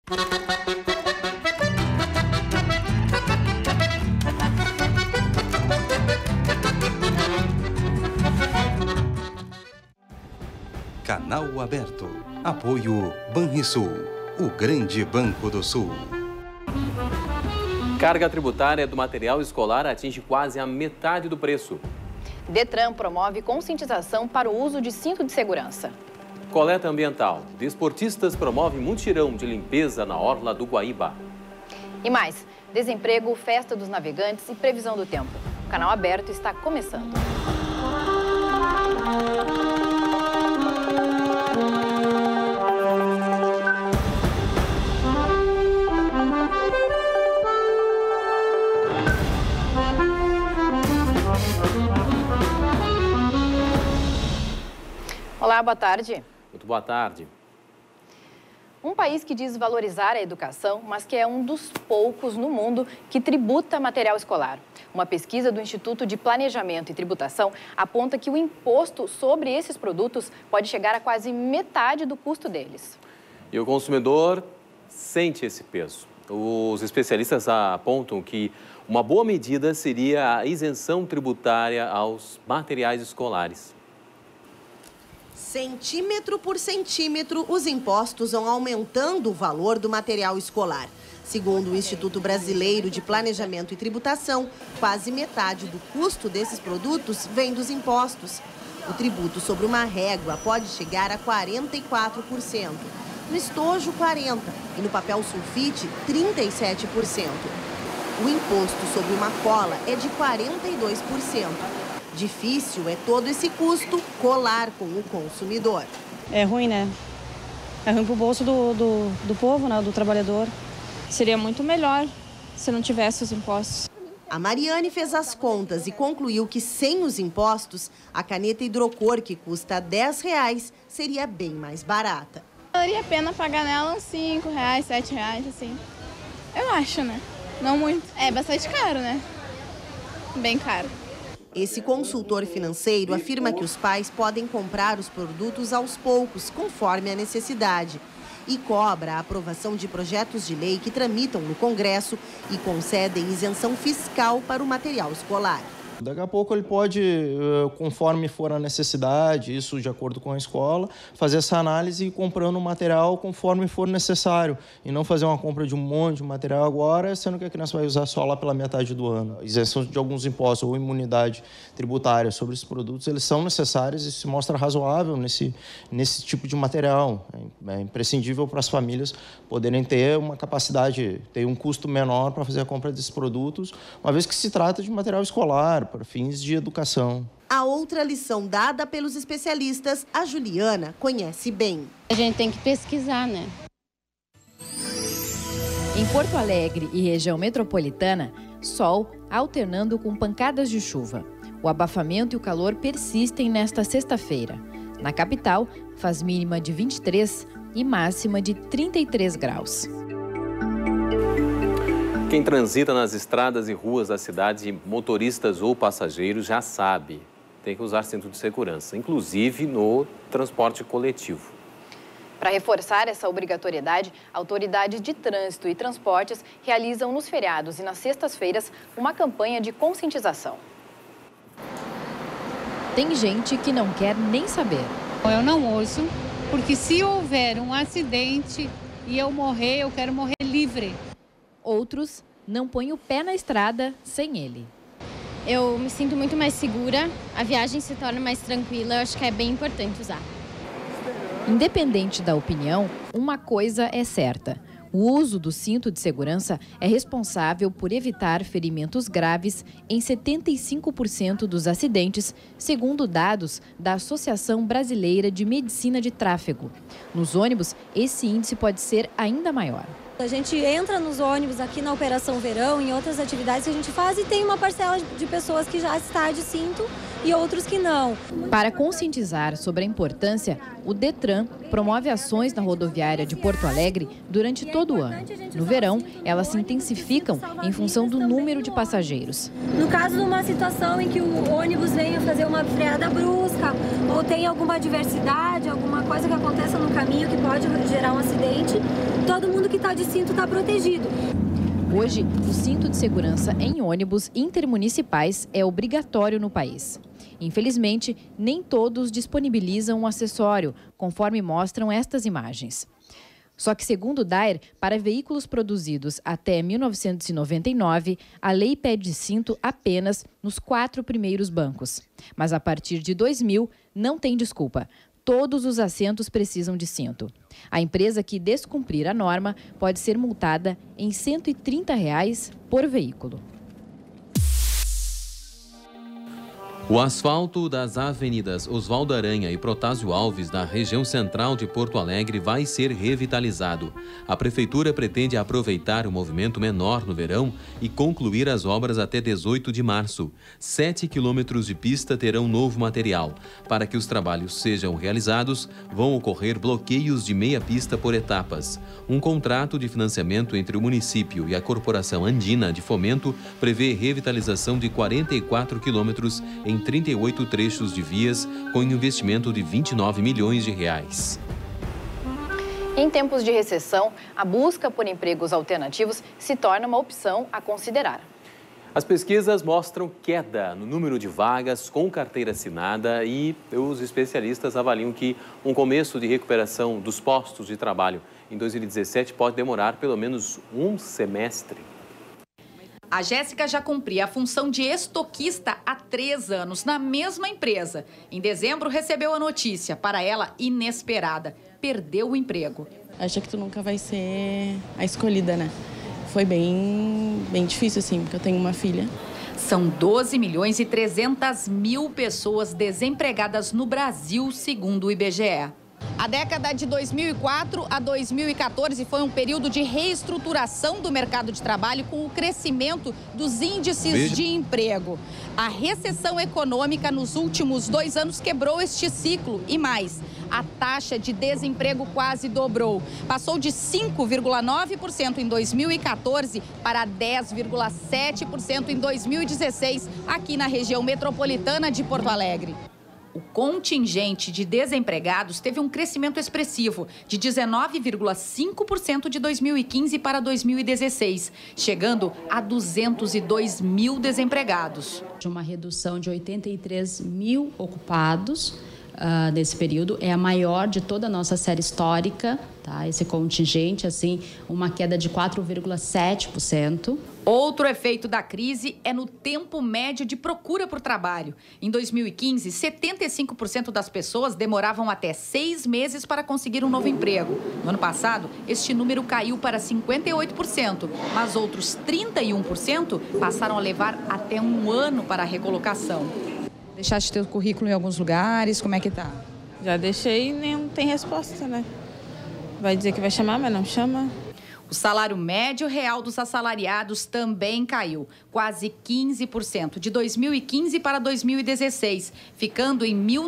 Canal Aberto. Apoio Banrisul, o grande Banco do Sul. Carga tributária do material escolar atinge quase a metade do preço. Detran promove conscientização para o uso de cinto de segurança. Coleta ambiental. Desportistas promovem mutirão de limpeza na orla do Guaíba. E mais, desemprego, festa dos navegantes e previsão do tempo. O Canal Aberto está começando. Olá, boa tarde. Muito boa tarde. Um país que diz valorizar a educação, mas que é um dos poucos no mundo que tributa material escolar. Uma pesquisa do Instituto de Planejamento e Tributação aponta que o imposto sobre esses produtos pode chegar a quase metade do custo deles. E o consumidor sente esse peso. Os especialistas apontam que uma boa medida seria a isenção tributária aos materiais escolares. Centímetro por centímetro, os impostos vão aumentando o valor do material escolar. Segundo o Instituto Brasileiro de Planejamento e Tributação, quase metade do custo desses produtos vem dos impostos. O tributo sobre uma régua pode chegar a 44%, no estojo 40% e no papel sulfite 37%. O imposto sobre uma cola é de 42%. Difícil é todo esse custo colar com o consumidor. É ruim, né? É ruim pro bolso do povo, né? Do trabalhador. Seria muito melhor se não tivesse os impostos. A Mariane fez as contas e concluiu que sem os impostos, a caneta hidrocor, que custa R$10, seria bem mais barata. Valeria a pena pagar nela uns R$5, R$7, assim. Eu acho, né? Não muito. É bastante caro, né? Bem caro. Esse consultor financeiro afirma que os pais podem comprar os produtos aos poucos, conforme a necessidade, e cobra a aprovação de projetos de lei que tramitam no Congresso e concedem isenção fiscal para o material escolar. Daqui a pouco ele pode, conforme for a necessidade, isso de acordo com a escola, fazer essa análise e ir comprando o material conforme for necessário. E não fazer uma compra de um monte de material agora, sendo que a criança vai usar só lá pela metade do ano. A isenção de alguns impostos ou imunidade tributária sobre esses produtos, eles são necessários e se mostra razoável nesse tipo de material. É imprescindível para as famílias poderem ter uma capacidade, ter um custo menor para fazer a compra desses produtos, uma vez que se trata de material escolar, para fins de educação. A outra lição dada pelos especialistas, a Juliana conhece bem. A gente tem que pesquisar, né? Em Porto Alegre e região metropolitana, sol alternando com pancadas de chuva. O abafamento e o calor persistem nesta sexta-feira. Na capital, faz mínima de 23 e máxima de 33 graus. Quem transita nas estradas e ruas da cidade, motoristas ou passageiros, já sabe, tem que usar cinto de segurança, inclusive no transporte coletivo. Para reforçar essa obrigatoriedade, autoridades de trânsito e transportes realizam nos feriados e nas sextas-feiras uma campanha de conscientização. Tem gente que não quer nem saber. Eu não uso, porque se houver um acidente e eu morrer, eu quero morrer livre. Outros não põem o pé na estrada sem ele. Eu me sinto muito mais segura, a viagem se torna mais tranquila, eu acho que é bem importante usar. Independente da opinião, uma coisa é certa. O uso do cinto de segurança é responsável por evitar ferimentos graves em 75% dos acidentes, segundo dados da Associação Brasileira de Medicina de Tráfego. Nos ônibus, esse índice pode ser ainda maior. A gente entra nos ônibus aqui na Operação Verão, em outras atividades que a gente faz, e tem uma parcela de pessoas que já está de cinto e outros que não. Para conscientizar sobre a importância, o Detran promove ações na rodoviária de Porto Alegre durante todo o ano. No verão, elas se intensificam em função do número de passageiros. No caso de uma situação em que o ônibus venha fazer uma freada brusca ou tem alguma adversidade, alguma coisa que aconteça no caminho que pode gerar um acidente, todo mundo que está de cinto está protegido. Hoje, o cinto de segurança em ônibus intermunicipais é obrigatório no país. Infelizmente, nem todos disponibilizam um acessório, conforme mostram estas imagens. Só que, segundo o DAER, para veículos produzidos até 1999, a lei pede cinto apenas nos 4 primeiros bancos. Mas a partir de 2000, não tem desculpa. Todos os assentos precisam de cinto. A empresa que descumprir a norma pode ser multada em R$ 130 por veículo. O asfalto das avenidas Oswaldo Aranha e Protásio Alves, da região central de Porto Alegre, vai ser revitalizado. A Prefeitura pretende aproveitar o movimento menor no verão e concluir as obras até 18 de março. 7 quilômetros de pista terão novo material. Para que os trabalhos sejam realizados, vão ocorrer bloqueios de meia pista por etapas. Um contrato de financiamento entre o município e a Corporação Andina de Fomento prevê revitalização de 44 quilômetros em 38 trechos de vias, com investimento de R$ 29 milhões. Em tempos de recessão, a busca por empregos alternativos se torna uma opção a considerar. As pesquisas mostram queda no número de vagas com carteira assinada e os especialistas avaliam que um começo de recuperação dos postos de trabalho em 2017 pode demorar pelo menos um semestre. A Jéssica já cumpria a função de estoquista há 3 anos, na mesma empresa. Em dezembro, recebeu a notícia, para ela, inesperada. Perdeu o emprego. Acha que tu nunca vai ser a escolhida, né? Foi bem difícil, assim, porque eu tenho uma filha. São 12.300.000 pessoas desempregadas no Brasil, segundo o IBGE. A década de 2004 a 2014 foi um período de reestruturação do mercado de trabalho com o crescimento dos índices de emprego. A recessão econômica nos últimos 2 anos quebrou este ciclo e mais. A taxa de desemprego quase dobrou. Passou de 5,9% em 2014 para 10,7% em 2016, aqui na região metropolitana de Porto Alegre. O contingente de desempregados teve um crescimento expressivo de 19,5% de 2015 para 2016, chegando a 202 mil desempregados. Uma redução de 83 mil ocupados nesse período, é a maior de toda a nossa série histórica, tá? Esse contingente, assim, uma queda de 4,7%. Outro efeito da crise é no tempo médio de procura por trabalho. Em 2015, 75% das pessoas demoravam até 6 meses para conseguir um novo emprego. No ano passado, este número caiu para 58%, mas outros 31% passaram a levar até 1 ano para a recolocação. Deixaste teu currículo em alguns lugares, como é que tá? Já deixei e não tem resposta, né? Vai dizer que vai chamar, mas não chama. O salário médio real dos assalariados também caiu, quase 15%, de 2015 para 2016, ficando em R$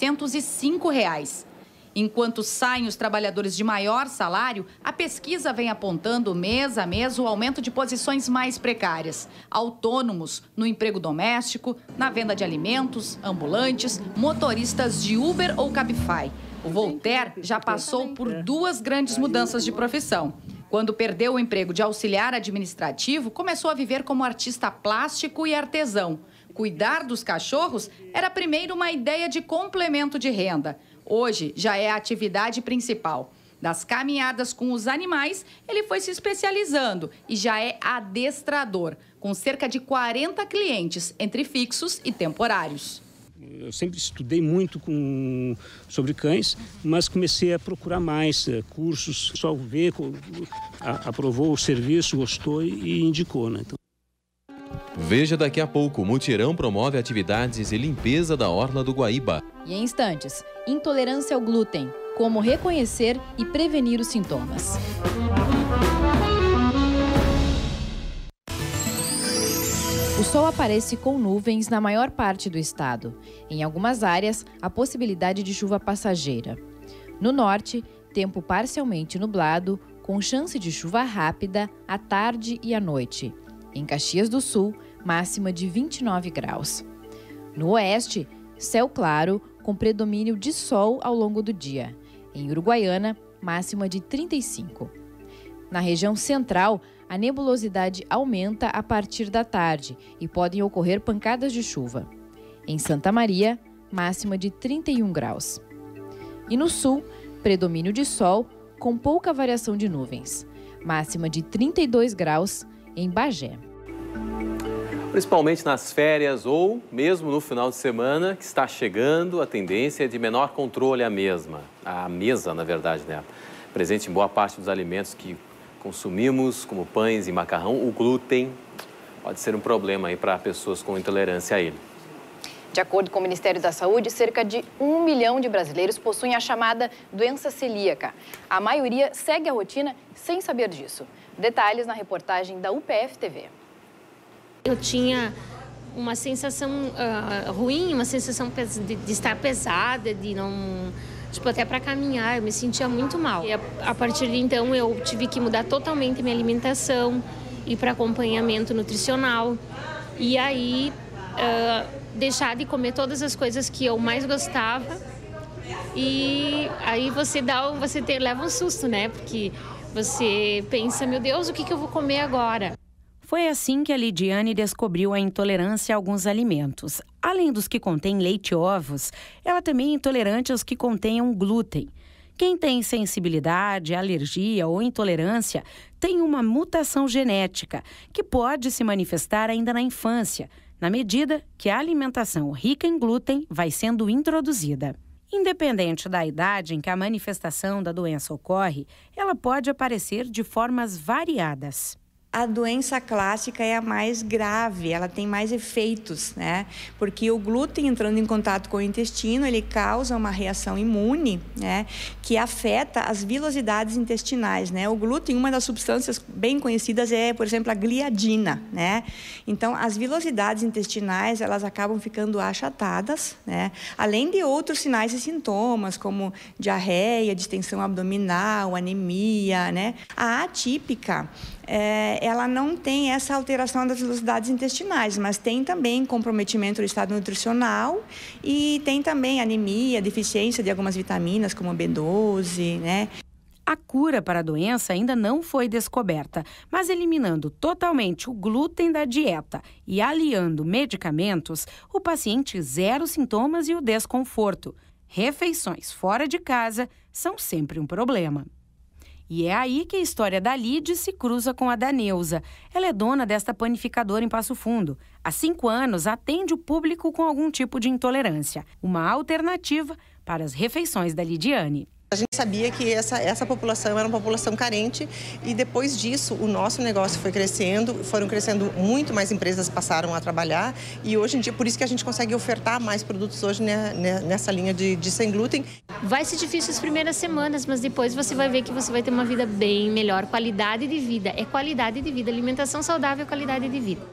1.905. Enquanto saem os trabalhadores de maior salário, a pesquisa vem apontando mês a mês o aumento de posições mais precárias. Autônomos no emprego doméstico, na venda de alimentos, ambulantes, motoristas de Uber ou Cabify. O Voltaire já passou por 2 grandes mudanças de profissão. Quando perdeu o emprego de auxiliar administrativo, começou a viver como artista plástico e artesão. Cuidar dos cachorros era primeiro uma ideia de complemento de renda. Hoje já é a atividade principal. Das caminhadas com os animais, ele foi se especializando e já é adestrador, com cerca de 40 clientes, entre fixos e temporários. Eu sempre estudei muito sobre cães, mas comecei a procurar mais cursos. Só ver, aprovou o serviço, gostou e indicou, né? Então... Veja daqui a pouco, o mutirão promove atividades de limpeza da orla do Guaíba. E em instantes, intolerância ao glúten, como reconhecer e prevenir os sintomas. O sol aparece com nuvens na maior parte do estado. Em algumas áreas, a possibilidade de chuva passageira. No norte, tempo parcialmente nublado, com chance de chuva rápida à tarde e à noite. Em Caxias do Sul, máxima de 29 graus. No oeste, céu claro, com predomínio de sol ao longo do dia. Em Uruguaiana, máxima de 35. Na região central, a nebulosidade aumenta a partir da tarde e podem ocorrer pancadas de chuva. Em Santa Maria, máxima de 31 graus. E no sul, predomínio de sol com pouca variação de nuvens. Máxima de 32 graus em Bagé. Principalmente nas férias ou mesmo no final de semana que está chegando, a tendência é de menor controle à mesa, na verdade, né? Presente em boa parte dos alimentos que consumimos, como pães e macarrão, o glúten pode ser um problema aí para pessoas com intolerância a ele. De acordo com o Ministério da Saúde, cerca de 1 milhão de brasileiros possuem a chamada doença celíaca. A maioria segue a rotina sem saber disso. Detalhes na reportagem da UPF TV. Eu tinha uma sensação ruim, uma sensação de estar pesada, de não... Tipo, até para caminhar, eu me sentia muito mal. E a partir de então, eu tive que mudar totalmente minha alimentação, ir para acompanhamento nutricional. E aí, deixar de comer todas as coisas que eu mais gostava. E aí você leva um susto, né? Porque você pensa, meu Deus, o que eu vou comer agora? Foi assim que a Lidiane descobriu a intolerância a alguns alimentos. Além dos que contêm leite e ovos, ela também é intolerante aos que contenham glúten. Quem tem sensibilidade, alergia ou intolerância tem uma mutação genética que pode se manifestar ainda na infância, na medida que a alimentação rica em glúten vai sendo introduzida. Independente da idade em que a manifestação da doença ocorre, ela pode aparecer de formas variadas. A doença clássica é a mais grave, ela tem mais efeitos, né? Porque o glúten entrando em contato com o intestino, ele causa uma reação imune, né? Que afeta as vilosidades intestinais, né? O glúten, uma das substâncias bem conhecidas é, por exemplo, a gliadina, né? Então, as vilosidades intestinais, elas acabam ficando achatadas, né? Além de outros sinais e sintomas, como diarreia, distensão abdominal, anemia, né? A atípica, ela não tem essa alteração das velocidades intestinais, mas tem também comprometimento do estado nutricional e tem também anemia, deficiência de algumas vitaminas, como B12, né? A cura para a doença ainda não foi descoberta, mas eliminando totalmente o glúten da dieta e aliando medicamentos, o paciente zera os sintomas e o desconforto. Refeições fora de casa são sempre um problema. E é aí que a história da Lide se cruza com a da Neuza. Ela é dona desta panificadora em Passo Fundo. Há 5 anos, atende o público com algum tipo de intolerância. Uma alternativa para as refeições da Lidiane. A gente sabia que essa população era uma população carente e depois disso o nosso negócio foi crescendo, foram crescendo muito mais empresas passaram a trabalhar e hoje em dia por isso que a gente consegue ofertar mais produtos hoje nessa linha de sem glúten. Vai ser difícil as primeiras semanas, mas depois você vai ver que você vai ter uma vida bem melhor, qualidade de vida, é qualidade de vida, alimentação saudável é qualidade de vida.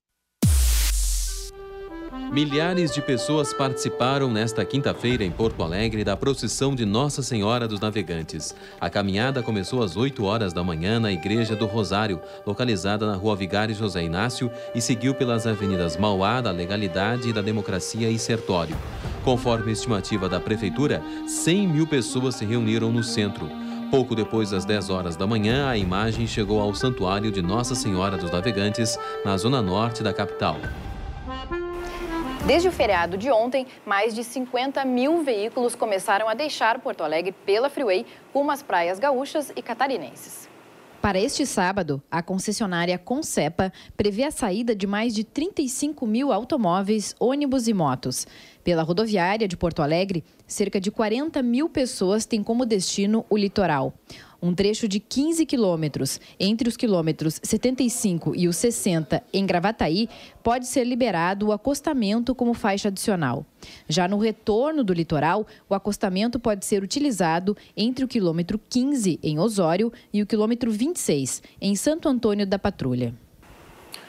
Milhares de pessoas participaram nesta quinta-feira em Porto Alegre da procissão de Nossa Senhora dos Navegantes. A caminhada começou às 8 horas da manhã na Igreja do Rosário, localizada na Rua Vigário José Inácio, e seguiu pelas avenidas Mauá, da Legalidade, da Democracia e Sertório. Conforme a estimativa da Prefeitura, 100 mil pessoas se reuniram no centro. Pouco depois das 10 horas da manhã, a imagem chegou ao Santuário de Nossa Senhora dos Navegantes, na zona norte da capital. Desde o feriado de ontem, mais de 50 mil veículos começaram a deixar Porto Alegre pela Freeway, rumo às praias gaúchas e catarinenses. Para este sábado, a concessionária Concepa prevê a saída de mais de 35 mil automóveis, ônibus e motos. Pela rodoviária de Porto Alegre, cerca de 40 mil pessoas têm como destino o litoral. Um trecho de 15 quilômetros, entre os quilômetros 75 e os 60 em Gravataí, pode ser liberado o acostamento como faixa adicional. Já no retorno do litoral, o acostamento pode ser utilizado entre o quilômetro 15 em Osório e o quilômetro 26 em Santo Antônio da Patrulha.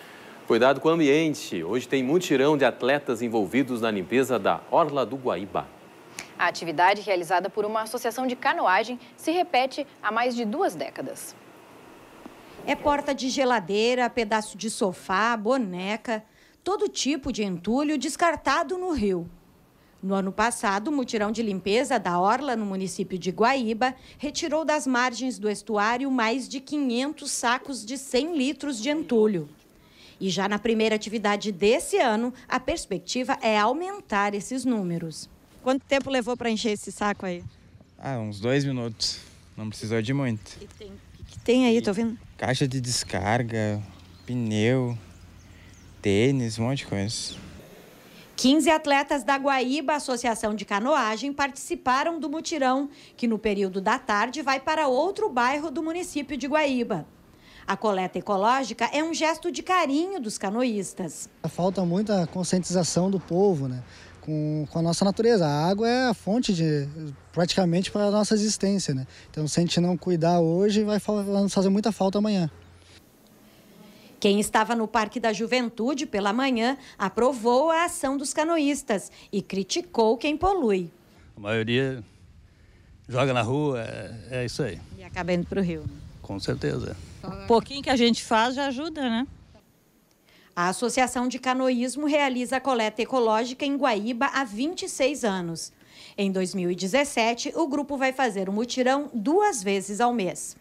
Cuidado com o ambiente. Hoje tem mutirão de atletas envolvidos na limpeza da Orla do Guaíba. A atividade, realizada por uma associação de canoagem, se repete há mais de 2 décadas. É porta de geladeira, pedaço de sofá, boneca, todo tipo de entulho descartado no rio. No ano passado, o mutirão de limpeza da Orla, no município de Guaíba, retirou das margens do estuário mais de 500 sacos de 100 litros de entulho. E já na primeira atividade desse ano, a perspectiva é aumentar esses números. Quanto tempo levou para encher esse saco aí? Uns 2 minutos. Não precisou de muito. O que tem aí, tô vendo? Caixa de descarga, pneu, tênis, um monte de coisa. 15 atletas da Guaíba, Associação de Canoagem, participaram do mutirão, que no período da tarde vai para outro bairro do município de Guaíba. A coleta ecológica é um gesto de carinho dos canoístas. Falta muita conscientização do povo, né? Com a nossa natureza. A água é a fonte praticamente para a nossa existência, né? Então, se a gente não cuidar hoje, vai nos fazer muita falta amanhã. Quem estava no Parque da Juventude pela manhã aprovou a ação dos canoístas e criticou quem polui. A maioria joga na rua, é isso aí. E acaba indo para o rio. Com certeza. O pouquinho que a gente faz já ajuda, né? A Associação de Canoísmo realiza a coleta ecológica em Guaíba há 26 anos. Em 2017, o grupo vai fazer o mutirão 2 vezes ao mês.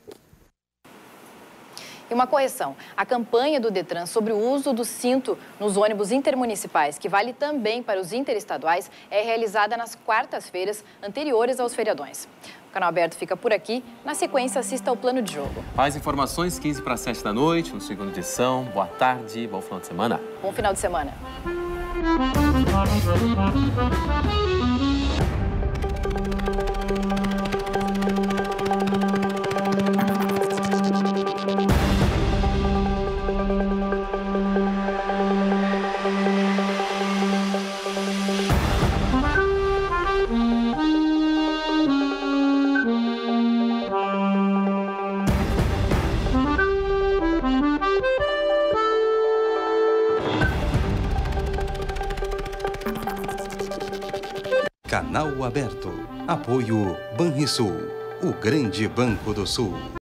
E uma correção, a campanha do Detran sobre o uso do cinto nos ônibus intermunicipais, que vale também para os interestaduais, é realizada nas quartas-feiras anteriores aos feriadões. O Canal Aberto fica por aqui. Na sequência, assista ao Plano de Jogo. Mais informações, 15 para 7 da noite, no segundo edição. Boa tarde, bom final de semana. Bom final de semana. Canal Aberto. Apoio Banrisul, o grande banco do Sul.